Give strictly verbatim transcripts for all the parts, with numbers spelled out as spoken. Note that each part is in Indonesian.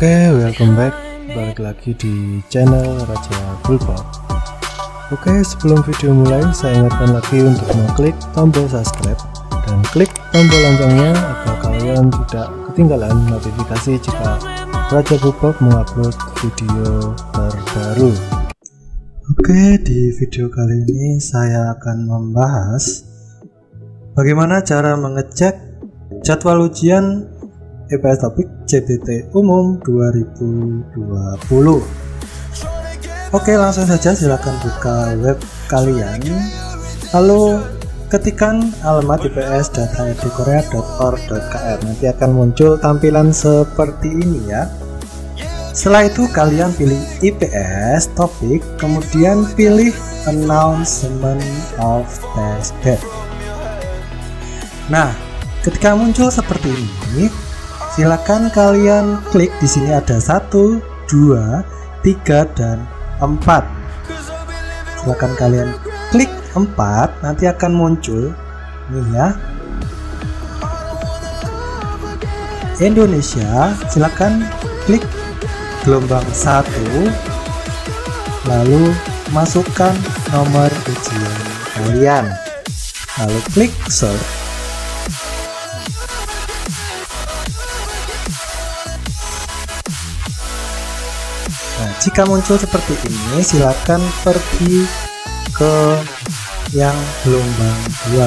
Oke, welcome back, balik lagi di channel Raja Bulbok. Oke, sebelum video mulai, saya ingatkan lagi untuk mengklik tombol subscribe dan klik tombol loncengnya agar kalian tidak ketinggalan notifikasi jika Raja Bulbok mengupload video terbaru. Oke, di video kali ini saya akan membahas bagaimana cara mengecek jadwal ujian E P S Topik C B T Umum dua ribu dua puluh. Oke, langsung saja silakan buka web kalian, lalu ketikkan alamat I P S data edukorea dot org dot k r. Nanti akan muncul tampilan seperti ini ya. Setelah itu kalian pilih I P S Topik, kemudian pilih Announcement of Test Date. Nah, ketika muncul seperti ini, silakan kalian klik di sini ada satu, dua, tiga dan empat. Silakan kalian klik empat, nanti akan muncul nih ya. Indonesia, silakan klik gelombang satu, lalu masukkan nomor ujian kalian, lalu klik search. Nah, jika muncul seperti ini, silakan pergi ke yang gelombang dua.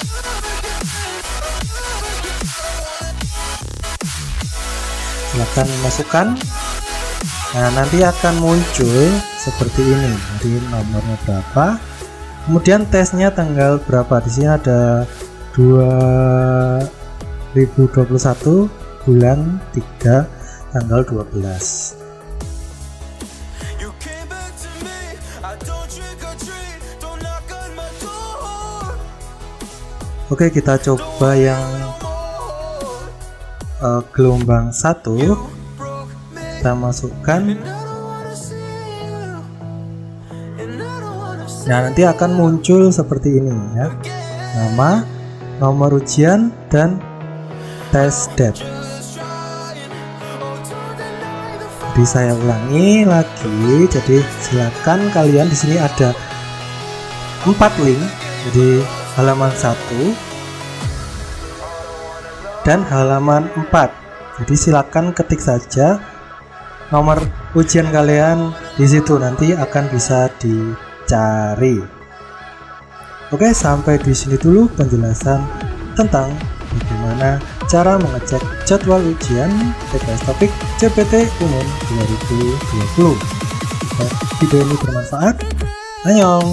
Silakan masukkan. Nah, nanti akan muncul seperti ini. Jadi nomornya berapa, kemudian tesnya tanggal berapa. Di sini ada dua ribu dua puluh satu bulan tiga tanggal dua belas. Oke, kita coba yang uh, gelombang satu. Kita masukkan. Nah, nanti akan muncul seperti ini ya. Nama, nomor ujian dan test date. Jadi saya ulangi lagi. Jadi silakan kalian, di sini ada empat link. Jadi halaman satu dan halaman empat. Jadi silakan ketik saja nomor ujian kalian di situ, nanti akan bisa dicari. Oke, sampai di sini dulu penjelasan tentang bagaimana cara mengecek jadwal ujian E P S Topik C B T Umum dua ribu dua puluh. Nah, video ini bermanfaat. Annyeong.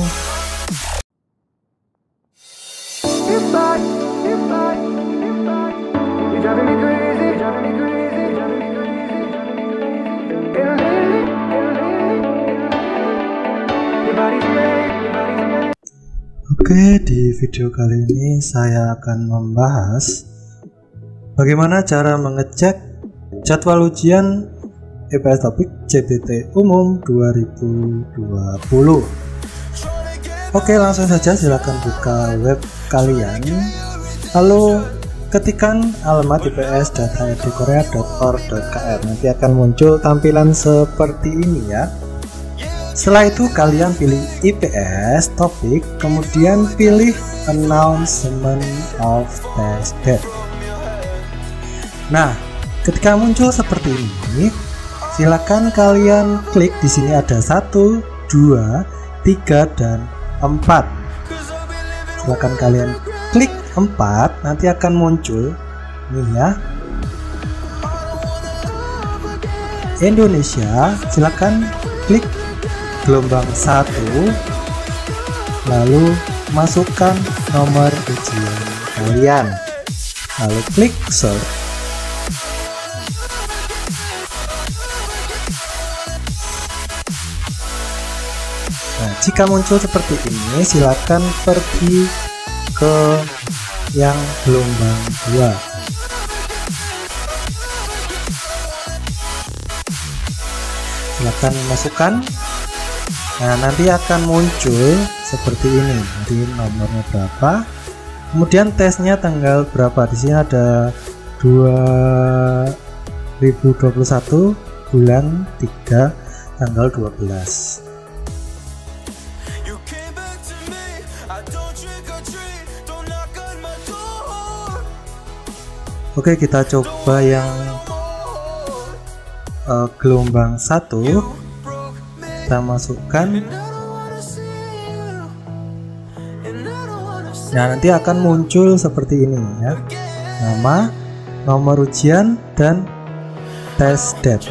Oke, di video kali ini saya akan membahas bagaimana cara mengecek jadwal ujian E P S Topik C B T Umum dua ribu dua puluh. Oke, langsung saja silakan buka web kalian, lalu ketikkan alamat I P S data edukorea dot org dot k r. Nanti akan muncul tampilan seperti ini ya. Setelah itu kalian pilih I P S Topik, kemudian pilih Announcement of Test Date. Nah, ketika muncul seperti ini, silakan kalian klik di sini ada satu, dua, tiga dan empat. Silakan kalian klik empat, nanti akan muncul nih ya. Indonesia, silakan klik gelombang satu, lalu masukkan nomor ujian kalian, lalu klik search. Nah, jika muncul seperti ini, silakan pergi ke yang gelombang dua. Silakan masukkan. Nah, nanti akan muncul seperti ini. Jadi nomornya berapa, kemudian tesnya tanggal berapa. Di sini ada dua ribu dua puluh satu bulan tiga tanggal dua belas. Oke, kita coba yang uh, gelombang satu. Kita masukkan. Nah, nanti akan muncul seperti ini ya. Nama, nomor ujian, dan test date.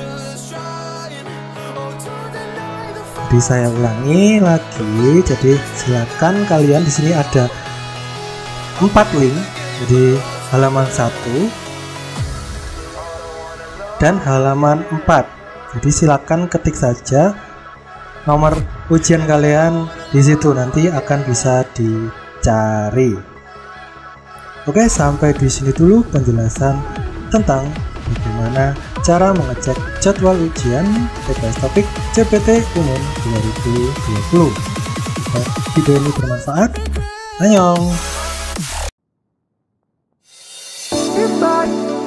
Jadi saya ulangi lagi. Jadi silakan kalian, di sini ada empat link. Jadi halaman satu dan halaman empat. Jadi silakan ketik saja nomor ujian kalian di situ, nanti akan bisa dicari. Oke, sampai di sini dulu penjelasan tentang bagaimana cara mengecek jadwal ujian T P S Topik C P T Umum dua ribu dua puluh. Jika video ini bermanfaat, annyeong.